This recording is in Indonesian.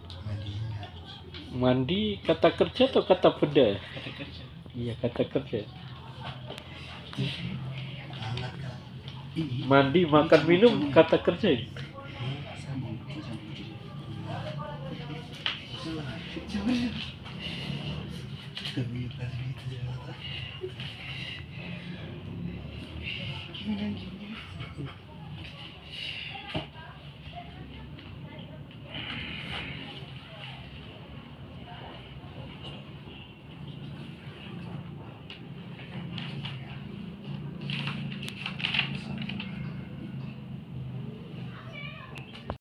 mandinya. Mandi kata kerja atau kata benda? Kata kerja. Iya, kata kerja. Hangat kan. Mandi, makan, minum kata kerja.